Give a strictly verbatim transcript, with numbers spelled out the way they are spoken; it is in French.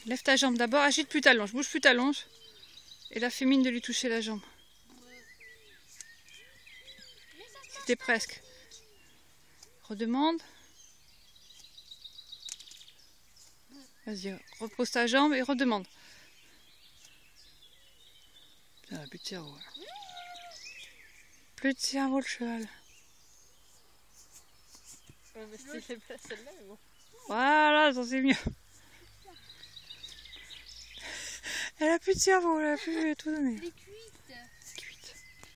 Lève ta jambe d'abord, agite plus ta longe, bouge plus ta longe. Et là, fais mine de lui toucher la jambe. C'était presque. Redemande. Vas-y, repose ta jambe et redemande. Putain, plus de cerveau. Plus de cerveau le cheval. Ouais, mais c'était pas celle-là, mais bon. Voilà, ça c'est mieux. Elle a plus de cerveau, elle a plus tout donné.